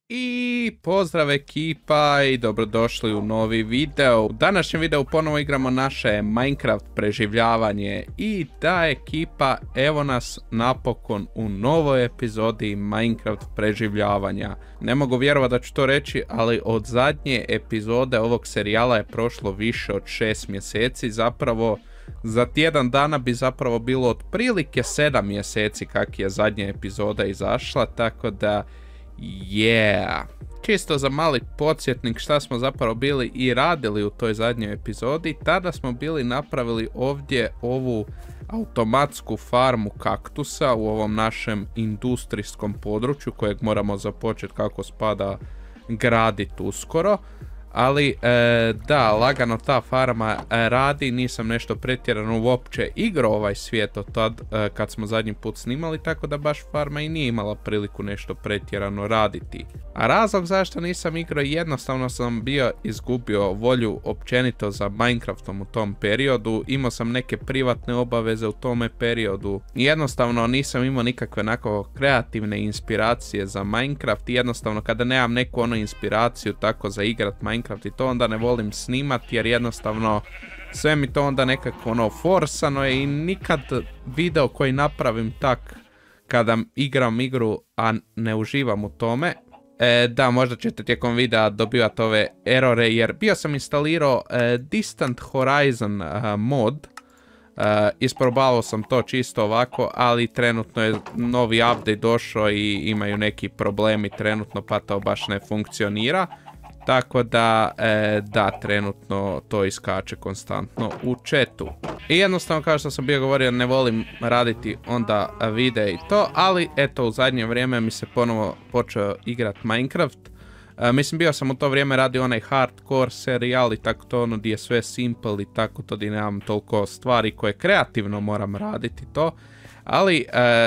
I pozdrav ekipa i dobrodošli u novi video. U današnjem videu ponovo igramo naše Minecraft preživljavanje. I da ekipa, evo nas napokon u novoj epizodi Minecraft preživljavanja. Ne mogu vjerovati da ću to reći, ali od zadnje epizode ovog serijala je prošlo više od 6 mjeseci. Zapravo za tjedan dana bi zapravo bilo otprilike 7 mjeseci kak je zadnja epizoda izašla, tako da čisto za mali podsjetnik šta smo zapravo bili i radili u toj zadnjoj epizodi. Tada smo bili napravili ovdje ovu automatsku farmu kaktusa u ovom našem industrijskom području kojeg moramo započeti kako spada graditi uskoro. Ali da, lagano ta farma radi, nisam nešto pretjerano uopće igrao ovaj svijet od tad kad smo zadnji put snimali, tako da baš farma i nije imala priliku nešto pretjerano raditi. A razlog zašto nisam igrao, jednostavno sam bio izgubio volju općenito za Minecraftom u tom periodu, imao sam neke privatne obaveze u tome periodu, jednostavno nisam imao nikakve onako kreativne inspiracije za Minecraft i jednostavno kada nemam neku ono inspiraciju tako za igrat Minecraft i to onda ne volim snimati jer jednostavno sve mi to onda nekako ono forsano je i nikad video koji napravim tak kada igram igru a ne uživam u tome. Da, možda ćete tijekom videa dobivati ove errore jer bio sam instalirao Distant Horizon mod. Isprobavao sam to čisto ovako, ali trenutno je novi update došao i imaju neki problemi trenutno pa to baš ne funkcionira. Tako da, da, trenutno to iskače konstantno u chatu. I jednostavno kao što sam bio govorio, ne volim raditi onda videe i to, ali eto u zadnje vrijeme mi se ponovo počeo igrat Minecraft. Mislim bio sam u to vrijeme radio onaj hardcore serijal i tako to ono gdje je sve simple i tako to gdje nemam toliko stvari koje kreativno moram raditi to. Ali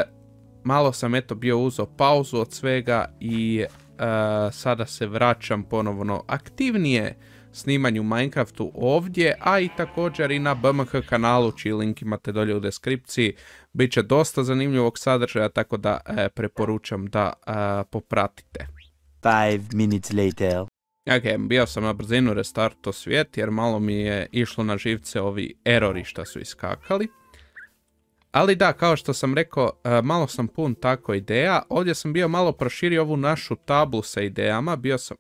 malo sam eto bio uzeo pauzu od svega i sada se vraćam ponovno aktivnije snimanju Minecraftu ovdje, a i također i na BMH kanalu, čiji link imate dolje u deskripciji. Biće dosta zanimljivog sadržaja, tako da preporučam da popratite. 5 minutes later. Ok, bio sam na brzinu restarto svijet jer malo mi je išlo na živce ovi errori što su iskakali. Ali da, kao što sam rekao, malo sam pun tako ideja. Ovdje sam bio malo proširio ovu našu tablu sa idejama. Bio sam...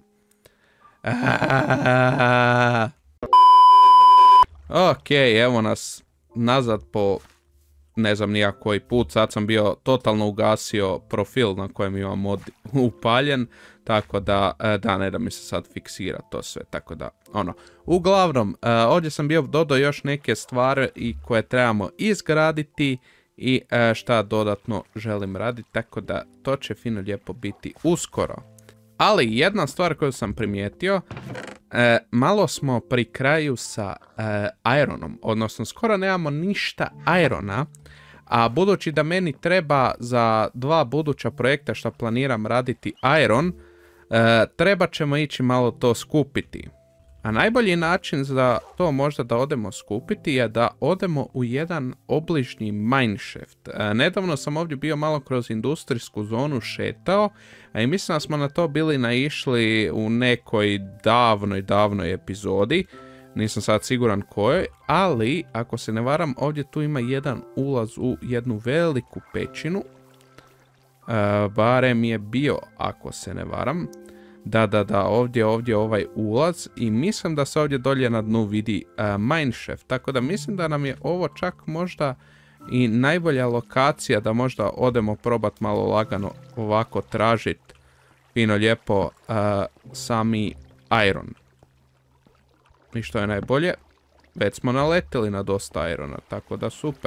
Ok, evo nas nazad po ne znam nijak koji put. Sad sam bio totalno ugasio profil na kojem imam mod upaljen. Tako da, ne da mi se sad fiksira to sve, tako da, ono. Uglavnom, ovdje sam bio dodao još neke stvari i koje trebamo izgraditi i šta dodatno želim raditi, tako da to će fino lijepo biti uskoro. Ali jedna stvar koju sam primijetio, malo smo pri kraju sa ironom, odnosno skoro nemamo ništa irona. A budući da meni treba za 2 buduća projekta što planiram raditi iron, treba ćemo ići malo to skupiti. A najbolji način za to možda da odemo skupiti je da odemo u jedan obližnji mineshaft. Nedavno sam ovdje bio malo kroz industrijsku zonu šetao, a i mislim da smo na to bili naišli u nekoj davnoj epizodi. Nisam sad siguran kojoj, ali ako se ne varam ovdje tu ima jedan ulaz u jednu veliku pećinu. Barem je bio, ako se ne varam. Da, ovdje ovaj ulaz i mislim da se ovdje dolje na dnu vidi mineshaft. Tako da mislim da nam je ovo čak možda i najbolja lokacija da možda odemo probat malo lagano ovako tražiti fino lijepo sami iron. I što je najbolje, već smo naletili na dosta irona, tako da super.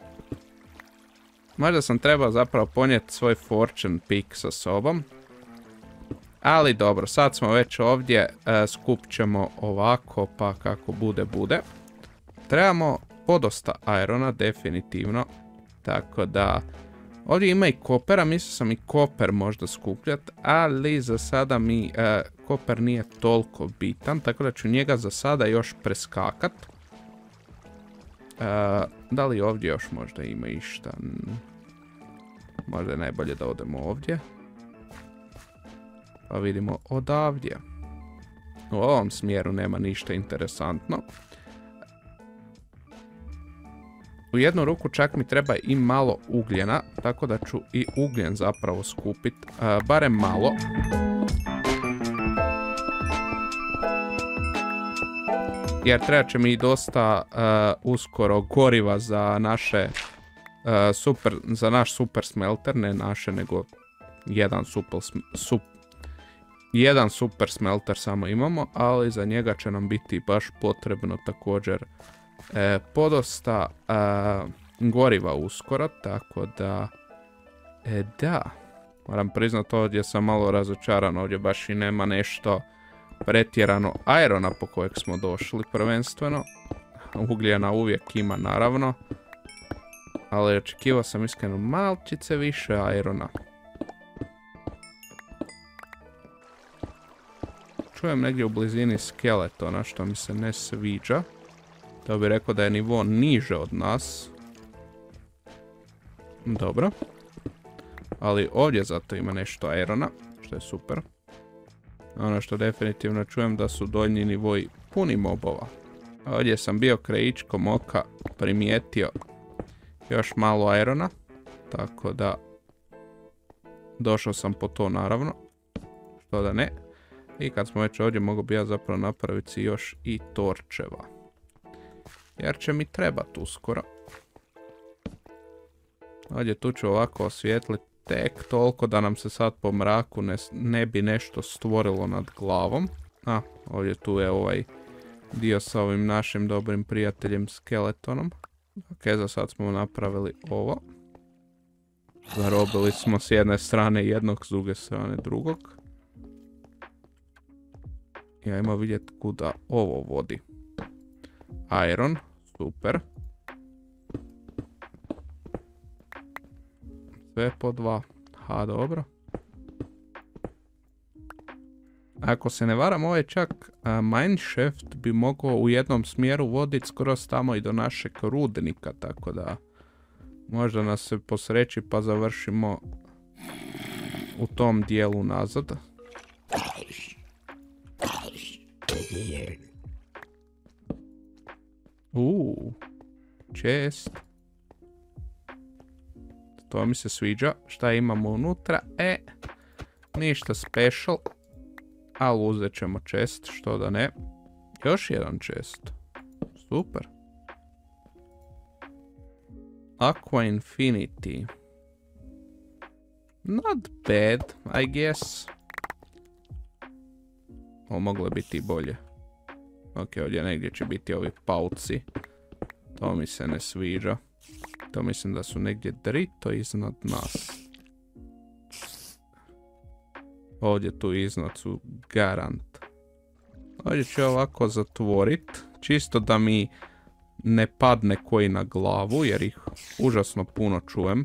Možda sam trebao zapravo ponijeti svoj fortune pick sa sobom. Ali dobro, sad smo već ovdje, skupit ćemo ovako pa kako bude. Trebamo podosta irona, definitivno. Tako da, ovdje ima i kopera, mislio sam i koper možda skupljat, ali za sada mi koper nije toliko bitan, tako da ću njega za sada još preskakat. Da li ovdje još možda ima išta? Možda je najbolje da odemo ovdje. Pa vidimo odavdje. U ovom smjeru nema ništa interesantno. U jednu ruku čak mi treba i malo ugljena, tako da ću i ugljen zapravo skupiti, barem malo. Jer treba će mi dosta uskoro goriva za naše za naš super smelter, ne naše, nego jedan super smelter samo imamo, ali za njega će nam biti baš potrebno također podosta goriva uskoro, tako da da, moram priznati ovdje sam malo razočaran, ovdje baš i nema nešto pretjerano irona po kojeg smo došli prvenstveno. Ugljena uvijek ima naravno, ali očekivao sam iskreno malčice više irona. Čujem negdje u blizini skeletona što mi se ne sviđa. To bi rekao da je nivo niže od nas. Dobro. Ali ovdje zato ima nešto irona, što je super. Ono što definitivno čujem da su donji nivoji puni mobova. Ovdje sam bio krajičkom oka primijetio još malo irona. Tako da došao sam po to naravno. Što da ne. I kad smo već ovdje mogu bi ja zapravo napraviti si još i torčeva. Jer će mi trebati uskoro. Ovdje tu ću ovako osvijetliti tek toliko da nam se sad po mraku ne bi nešto stvorilo nad glavom. A, ovdje tu je ovaj dio sa ovim našim dobrim prijateljem skeletonom. Ok, za sad smo napravili ovo. Zarobili smo s jedne strane jednog, s druge strane drugog. I ajmo vidjeti kuda ovo vodi. Iron, super. Sve po 2. Ha, dobro. Ako se ne varam, ovaj čak mineshaft bi mogao u jednom smjeru voditi skroz tamo i do našeg rudnika, tako da možda nas se posreći pa završimo u tom dijelu nazad. Chest. To mi se sviđa. Šta imamo unutra? Ništa special. Ali uzet ćemo chest, što da ne. Još jedan chest. Super. Aqua Infinity. Not bad, I guess. Ovo moglo biti i bolje. Ok, ovdje negdje će biti ovi pauci. To mi se ne sviđa. To mislim da su negdje drito iznad nas. Ovdje tu iznad su garant. Ovdje ću ovako zatvorit. Čisto da mi ne padne koji na glavu jer ih užasno puno čujem.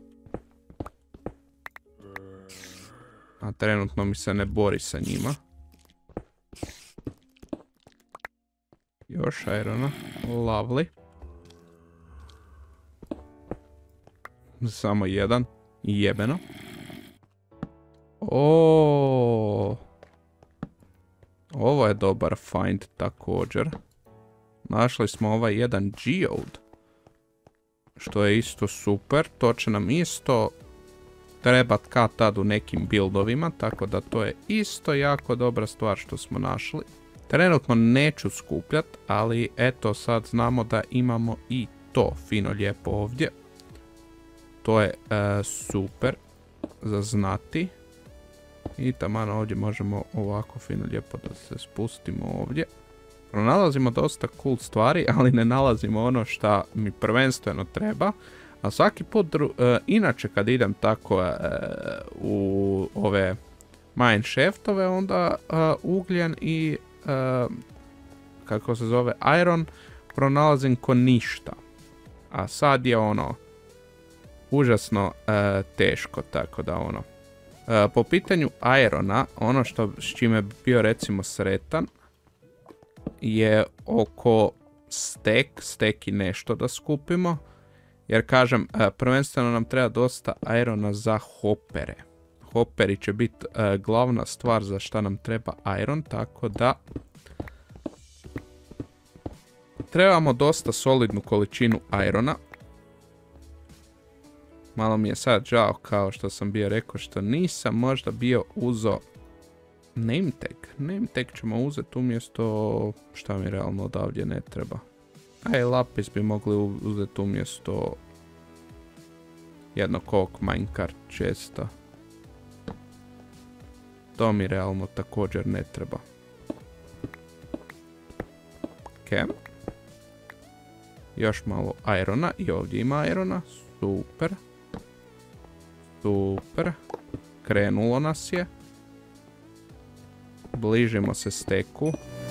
A trenutno mi se ne bori sa njima. Još irona. Lovely. Samo jedan. Jebeno. Ovo je dobar find također. Našli smo ovaj jedan geode. Što je isto super. To će nam isto trebat kad tad u nekim buildovima. Tako da to je isto jako dobra stvar što smo našli. Trenutno neću skupljat, ali eto sad znamo da imamo i to fino lijepo ovdje. To je super za znati. I taman ovdje možemo ovako fino lijepo da se spustimo ovdje. Pronalazimo dosta cool stvari, ali ne nalazimo ono što mi prvenstveno treba. A svaki put, inače kad idem tako u ove mineshaftove, onda ugljen i kako se zove iron pronalazim ko ništa. A sad je ono užasno teško, tako da ono. Po pitanju irona, ono što s čime bi bio recimo sretan je oko stek i nešto da skupimo. Jer kažem, prvenstveno nam treba dosta irona za hopere. koperi će biti glavna stvar za šta nam treba iron, tako da trebamo dosta solidnu količinu irona. Malo mi je sad žao, kao što sam bio rekao, što nisam možda bio uzo name tag. Name tag ćemo uzeti umjesto, šta mi realno odavdje ne treba. A i lapis bi mogli uzeti umjesto jednog ovog minecart chesta. To mi realno također ne treba. Ok. Još malo irona i ovdje ima irona. Super. Super. Krenulo nas je. Bližimo se steku.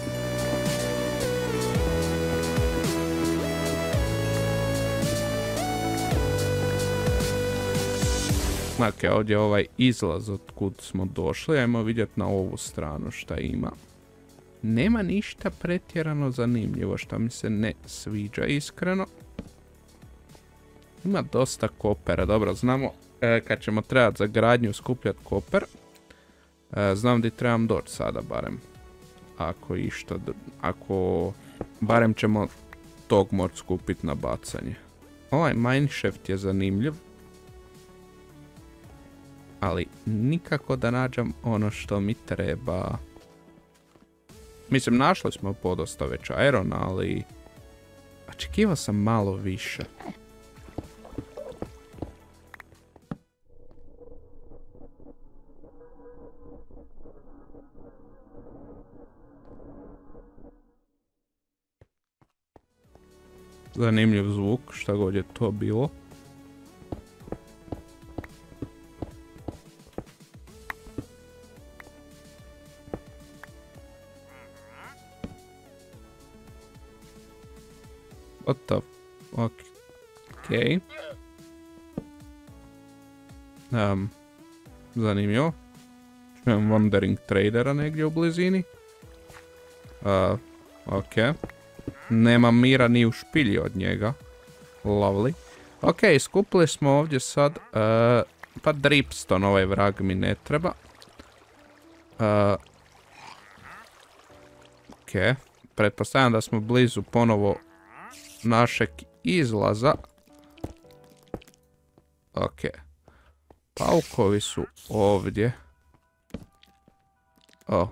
Ok, ovdje je ovaj izlaz od kud smo došli. Ajmo vidjeti na ovu stranu šta ima. Nema ništa pretjerano zanimljivo, što mi se ne sviđa iskreno. Ima dosta kopera, dobro, znamo kad ćemo trebati za gradnju skupljati koper. Znam gdje trebam doći sada barem. Ako barem ćemo tog moći skupiti na bacanje. Ovaj mineshaft je zanimljiv. Ali nikako da nađem ono što mi treba. Mislim, našli smo podosta već irona, ali očekivao sam malo više. Zanimljiv zvuk, šta god je to bilo. What the fuck? Okay. Zanimljivo. Čujem Wandering Tradera negdje u blizini. Ok. Nema mira ni u špilji od njega. Lovely. Ok, skupili smo ovdje sad. Pa dripstone, ovaj vrag mi ne treba. Ok. Pretpostavljam da smo blizu ponovo našeg izlaza. Ok. Paukovi su ovdje. O.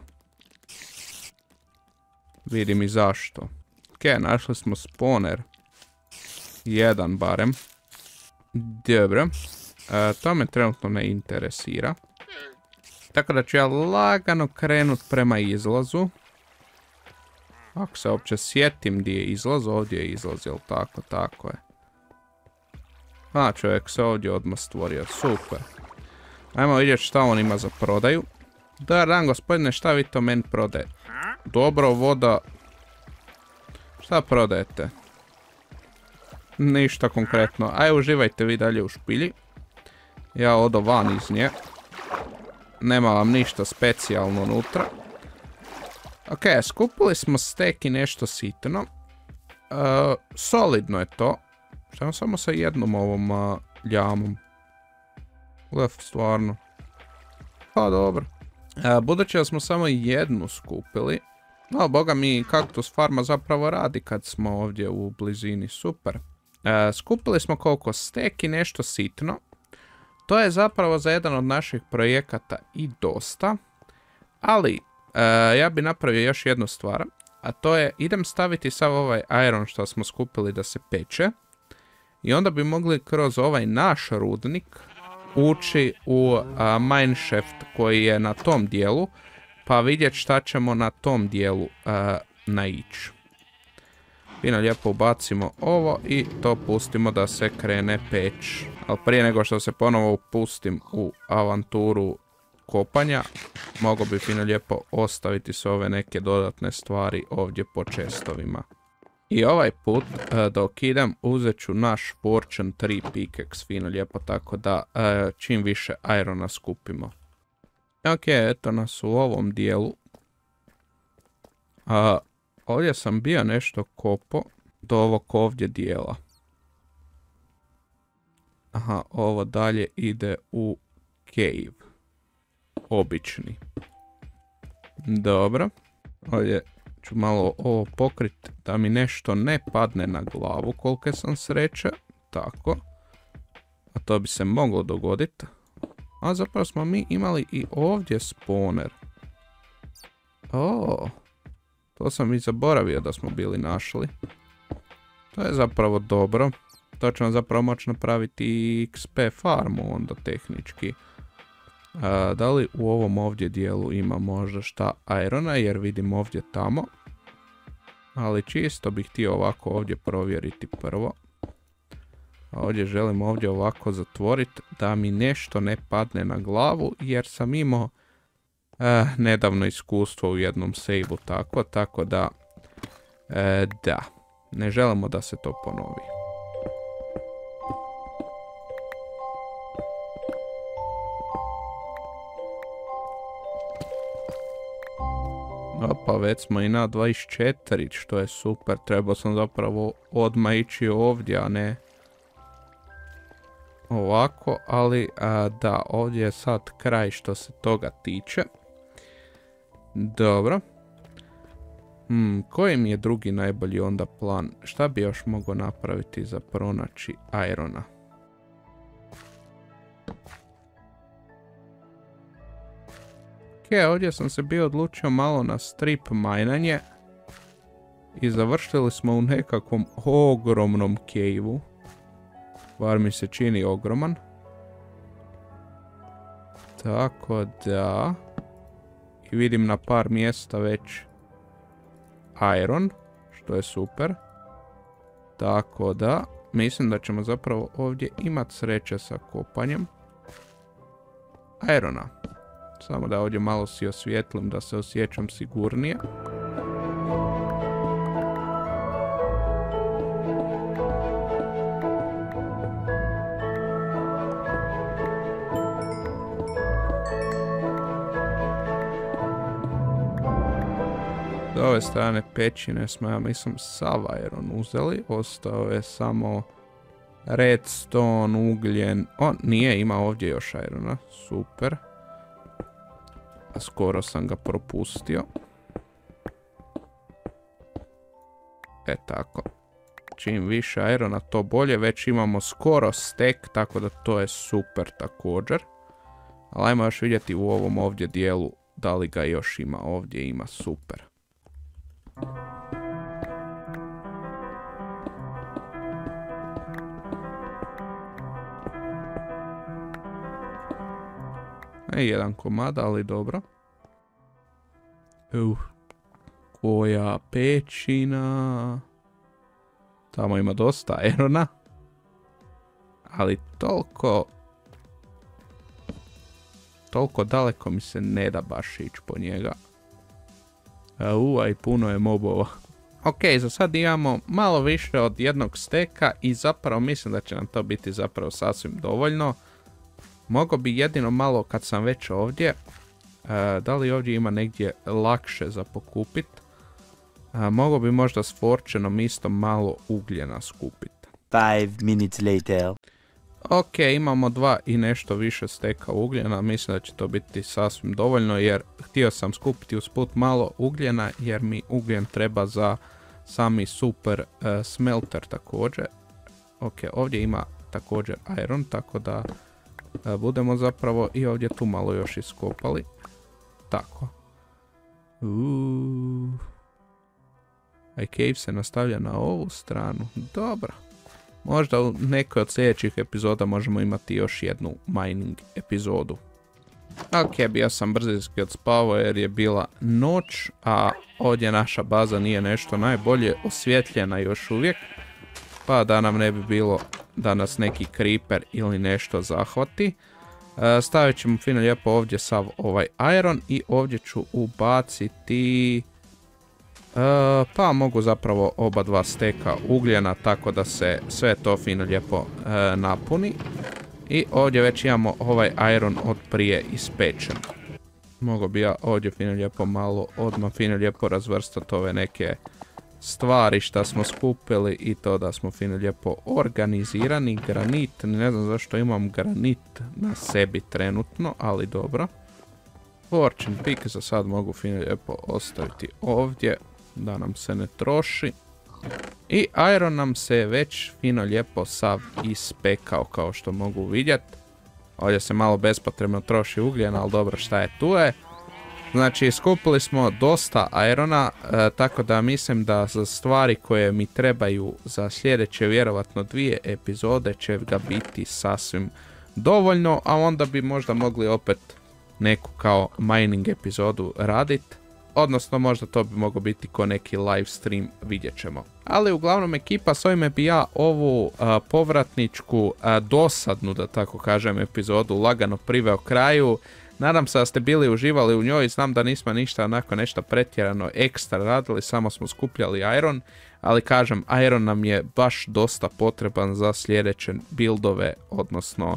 Vidim i zašto. Ok, našli smo spawner. Jedan barem. Dobro. To me trenutno ne interesira. Tako da ću ja lagano krenut prema izlazu. Ako se uopće sjetim gdje je izlaz, ovdje je izlaz, jel tako? Tako je. A, čovjek se ovdje odmah stvorio, super. Ajmo vidjeti šta on ima za prodaju. Dobar dan, gospodine, šta vi to meni prodaje? Dobro, voda. Šta prodajete? Ništa konkretno. Aj, uživajte vi dalje u špilji. Ja odo van iz nje. Nema vam ništa specijalno unutra. Ok, skupili smo stek i nešto sitno. Solidno je to. Šta samo sa jednom ovom ljamom. Stvarno. Pa dobro. Budući da smo samo jednu skupili. No, boga mi, Kaktus Farma zapravo radi kad smo ovdje u blizini. Super. Skupili smo koliko stek i nešto sitno. To je zapravo za jedan od naših projekata i dosta. Ali ja bi napravio još jednu stvar. A to je, idem staviti sav ovaj iron što smo skupili da se peče. I onda bi mogli kroz ovaj naš rudnik ući u mineshaft koji je na tom dijelu. Pa vidjeti šta ćemo na tom dijelu naići. Fino lijepo ubacimo ovo i to pustimo da se krene peć. Ali prije nego što se ponovo upustim u avanturu kopanja, mogu bi fino lijepo ostaviti sve ove neke dodatne stvari ovdje po chestovima. I ovaj put dok idem uzet ću naš Fortune 3 pickaxe fino lijepo, tako da čim više irona skupimo. Ok, eto nas u ovom dijelu. Ovdje sam bio nešto kopo do ovog ovdje dijela. Aha, ovo dalje ide u cave. obični. Dobro. Ovdje ću malo ovo pokriti da mi nešto ne padne na glavu kolike sam sreće. Tako. A to bi se moglo dogoditi. A zapravo smo mi imali i ovdje spawner. To sam i zaboravio da smo bili našli. To je zapravo dobro. To ćemo zapravo moći napraviti i XP farmu onda tehnički. Da li u ovom ovdje dijelu ima možda šta irona, jer vidim ovdje tamo. Ali čisto bih htio ovako ovdje provjeriti prvo. A ovdje želim ovdje ovako zatvoriti da mi nešto ne padne na glavu, jer sam imao nedavno iskustvo u jednom save-u tako da da, ne želimo da se to ponovi. Pa već smo i na 24, što je super. Trebao sam zapravo odmah ići ovdje, a ne ovako, ali da, ovdje je sad kraj što se toga tiče. Dobro. Koji mi je drugi najbolji onda plan? Šta bi još mogao napraviti za pronaći irona? Ovdje sam se bio odlučio malo na strip minanje. I završili smo u nekakvom ogromnom cave-u. Bar mi se čini ogroman. Tako da... I vidim na par mjesta već iron, što je super. Tako da, mislim da ćemo zapravo ovdje imati sreće sa kopanjem irona. Samo da ovdje malo si osvijetlim da se osjećam sigurnije. S ove strane pećine smo, ja mislim, sav iron uzeli. Ostao je samo redstone, ugljen. Nije, ima ovdje još irona. Super. A skoro sam ga propustio. Tako. Čim više irona to bolje. Već imamo skoro stack, tako da to je super također. Ali ajmo još vidjeti u ovom ovdje dijelu da li ga još ima. Ovdje ima, super. Jedan komad, ali dobro. Koja pećina. Tamo ima dosta irona. Ali toliko daleko mi se ne da baš ići po njega. I puno je mobova. Ok, za sad imamo malo više od jednog steka i zapravo mislim da će nam to biti zapravo sasvim dovoljno. Mogu bi jedino malo kad sam već ovdje, da li ovdje ima negdje lakše za pokupit. Mogu bi možda s forčenom isto malo ugljena skupit. 5 minutes later. Ok, imamo 2 i nešto više steka ugljena, mislim da će to biti sasvim dovoljno jer htio sam skupiti usput malo ugljena jer mi ugljen treba za sami super smelter također. Ok, ovdje ima također iron, tako da budemo zapravo i ovdje tu malo još iskopali. Tako. Cave se nastavlja na ovu stranu. Dobro. Možda u nekoj od sljedećih epizoda možemo imati još jednu mining epizodu. Ok, bio sam brzinski odspavao jer je bila noć, a ovdje naša baza nije nešto najbolje osvjetljena još uvijek. Pa da nam ne bi bilo da nas neki creeper ili nešto zahvati. Stavit ćemo fino lijepo ovdje sav ovaj iron i ovdje ću ubaciti... pa mogu zapravo oba dva steka ugljena tako da se sve to fino lijepo napuni. I ovdje već imamo ovaj iron od prije ispečen. Mogu bi ja ovdje fino lijepo malo odmah fino lijepo razvrstati ove neke stvari što smo skupili i to da smo fino lijepo organizirani. Granit, ne znam zašto imam granit na sebi trenutno, ali dobro. Fortune pick za sad mogu fino lijepo ostaviti ovdje, da nam se ne troši. I iron nam se već fino lijepo sav ispekao, kao što mogu vidjeti. Ovdje se malo bespotrebno troši ugljen, ali dobro, šta je tu je. Znači, skupili smo dosta irona, tako da mislim da za stvari koje mi trebaju za sljedeće vjerovatno 2 epizode će ga biti sasvim dovoljno, a onda bi možda mogli opet neku kao mining epizodu raditi. Odnosno, možda to bi moglo biti ko neki live stream, vidjet ćemo. Ali uglavnom ekipa, s ovime bi ja ovu povratničku, dosadnu da tako kažem epizodu lagano priveo kraju. Nadam se da ste bili uživali u njoj, znam da nismo ništa onako nešto pretjerano ekstra radili, samo smo skupljali iron. Ali kažem, iron nam je baš dosta potreban za sljedeće buildove, odnosno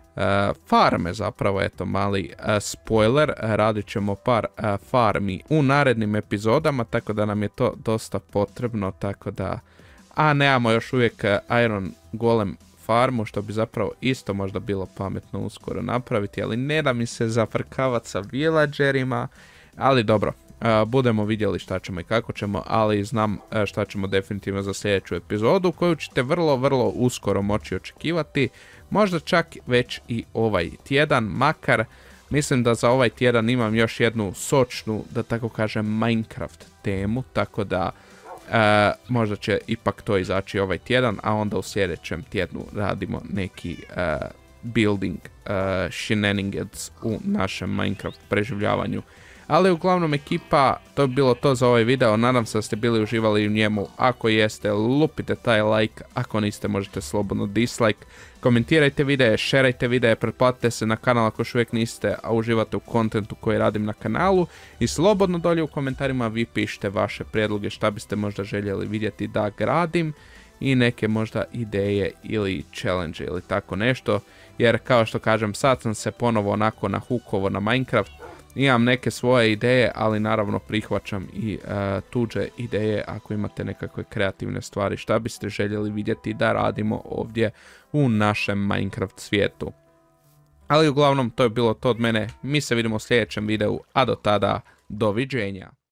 farme zapravo, eto mali spoiler, radit ćemo par farmi u narednim epizodama, tako da nam je to dosta potrebno, tako da, a nemamo još uvijek iron golem farmu, što bi zapravo isto možda bilo pametno uskoro napraviti, ali ne da mi se zafrkavati sa villagerima, ali dobro, budemo vidjeli šta ćemo i kako ćemo, ali znam šta ćemo definitivno za sljedeću epizodu, koju ćete vrlo uskoro moći očekivati. Možda čak već i ovaj tjedan, makar mislim da za ovaj tjedan imam još jednu sočnu, da tako kažem, Minecraft temu, tako da možda će ipak to izaći ovaj tjedan, a onda u sljedećem tjednu radimo neki building shenanigans u našem Minecraft preživljavanju. Ali uglavnom ekipa, to bi bilo to za ovaj video, nadam se da ste bili uživali u njemu. Ako jeste, lupite taj like, ako niste možete slobodno dislike. Komentirajte videe, šerajte videe, pretplatite se na kanal ako još uvijek niste, a uživate u kontentu koji radim na kanalu. I slobodno dolje u komentarima vi pišite vaše prijedloge šta biste možda željeli vidjeti da gradim. I neke možda ideje ili challenge ili tako nešto. Jer kao što kažem, sad sam se ponovo onako nahukovo na Minecraft. Imam neke svoje ideje, ali naravno prihvaćam i tuđe ideje ako imate nekakve kreativne stvari šta biste željeli vidjeti da radimo ovdje u našem Minecraft svijetu. Ali uglavnom to je bilo to od mene, mi se vidimo u sljedećem videu, a do tada doviđenja.